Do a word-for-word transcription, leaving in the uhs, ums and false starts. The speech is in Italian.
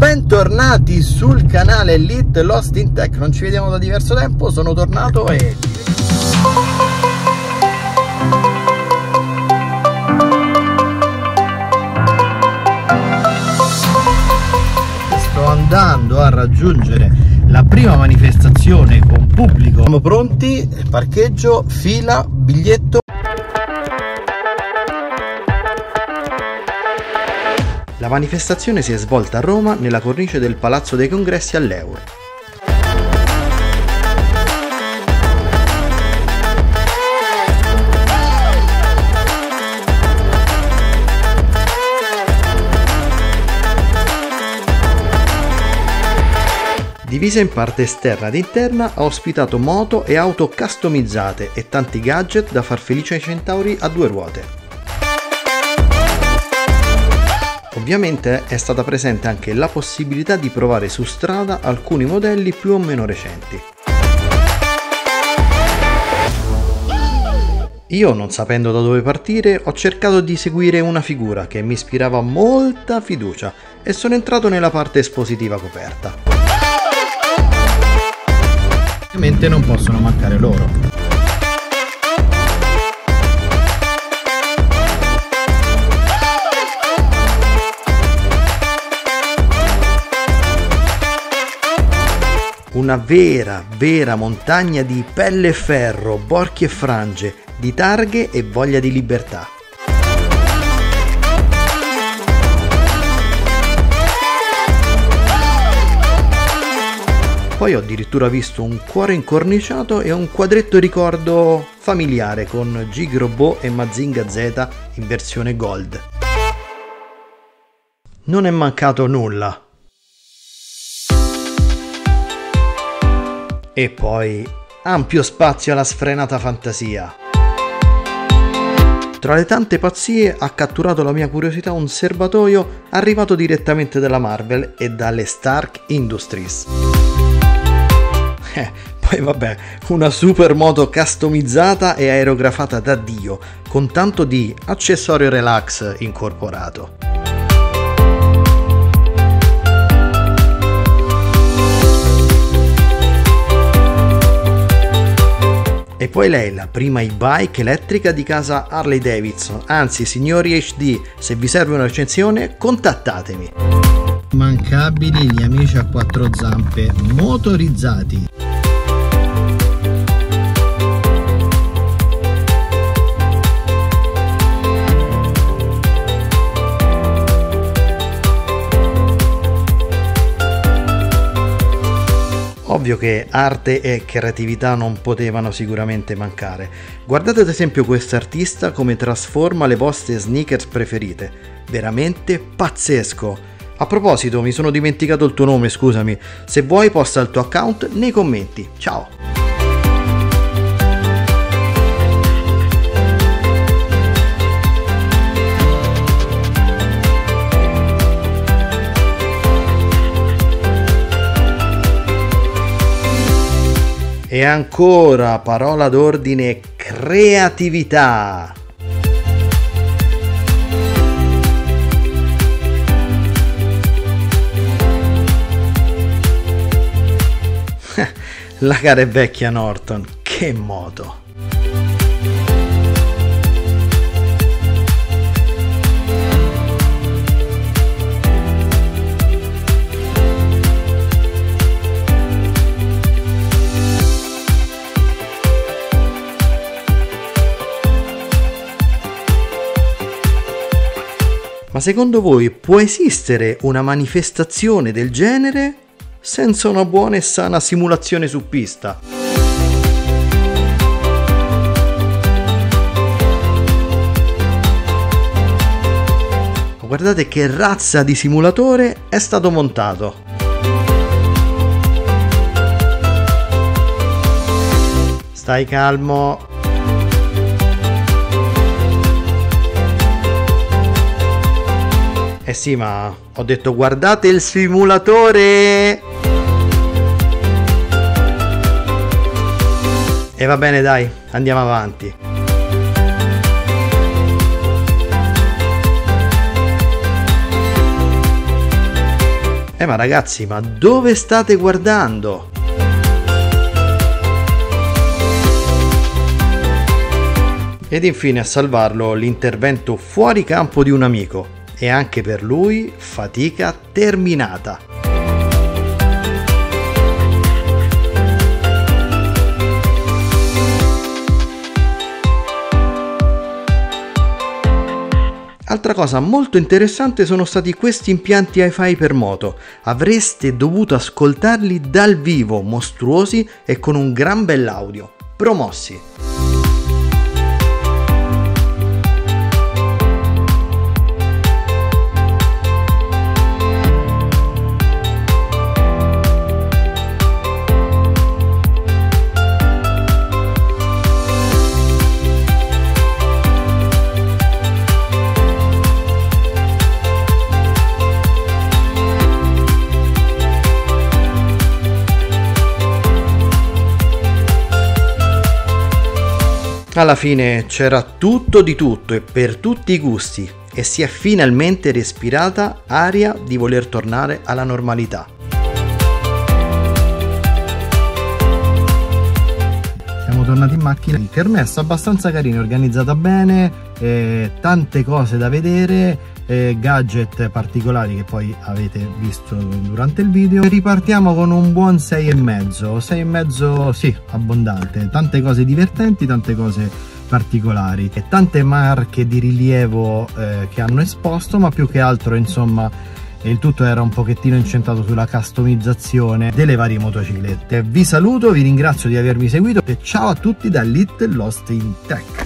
bentornati sul canale Elite Lost in Tech. Non ci vediamo da diverso tempo, sono tornato e sto andando a raggiungere la prima manifestazione con pubblico. Siamo pronti, parcheggio, fila, biglietto. La manifestazione si è svolta a Roma nella cornice del Palazzo dei Congressi all'Eur. Divisa in parte esterna ed interna, ha ospitato moto e auto customizzate e tanti gadget da far felice ai centauri a due ruote. Ovviamente è stata presente anche la possibilità di provare su strada alcuni modelli più o meno recenti. Io, non sapendo da dove partire, ho cercato di seguire una figura che mi ispirava molta fiducia e sono entrato nella parte espositiva coperta. Ovviamente non possono mancare loro. Una vera, vera montagna di pelle e ferro, borchie e frange, di targhe e voglia di libertà. Poi ho addirittura visto un cuore incorniciato e un quadretto ricordo familiare con Gig Robot e Mazinga Z in versione Gold. Non è mancato nulla. E poi ampio spazio alla sfrenata fantasia. Tra le tante pazzie ha catturato la mia curiosità un serbatoio arrivato direttamente dalla Marvel e dalle Stark Industries. Eh, poi vabbè, una supermoto customizzata e aerografata da Dio, con tanto di accessorio relax incorporato. E poi lei, la prima e-bike elettrica di casa Harley Davidson. Anzi, signori H D, se vi serve una recensione, contattatemi. Mancabili gli amici a quattro zampe motorizzati. Ovvio che arte e creatività non potevano sicuramente mancare. Guardate ad esempio quest'artista come trasforma le vostre sneakers preferite. Veramente pazzesco. A proposito, mi sono dimenticato il tuo nome, scusami. Se vuoi posta il tuo account nei commenti. Ciao! E ancora, parola d'ordine, creatività. La cara e vecchia Norton, che moto. Ma secondo voi può esistere una manifestazione del genere senza una buona e sana simulazione su pista? Guardate che razza di simulatore è stato montato. Stai calmo. Eh sì, ma ho detto guardate il simulatore! E va bene, dai, andiamo avanti. Eh ma ragazzi, ma dove state guardando? Ed infine a salvarlo l'intervento fuori campo di un amico, e anche per lui fatica terminata. Altra cosa molto interessante sono stati questi impianti hi-fi per moto. Avreste dovuto ascoltarli dal vivo, mostruosi e con un gran bell'audio. Promossi! Alla fine c'era tutto di tutto e per tutti i gusti e si è finalmente respirata aria di voler tornare alla normalità. Siamo tornati in macchina, kermesse abbastanza carina, organizzata bene, eh, tante cose da vedere, eh, gadget particolari che poi avete visto durante il video. Ripartiamo con un buon sei e mezzo, sei e mezzo sì, abbondante, tante cose divertenti, tante cose particolari e tante marche di rilievo eh, che hanno esposto, ma più che altro insomma il tutto era un pochettino incentrato sulla customizzazione delle varie motociclette. Vi saluto, vi ringrazio di avermi seguito e ciao a tutti da Little Lost in Tech.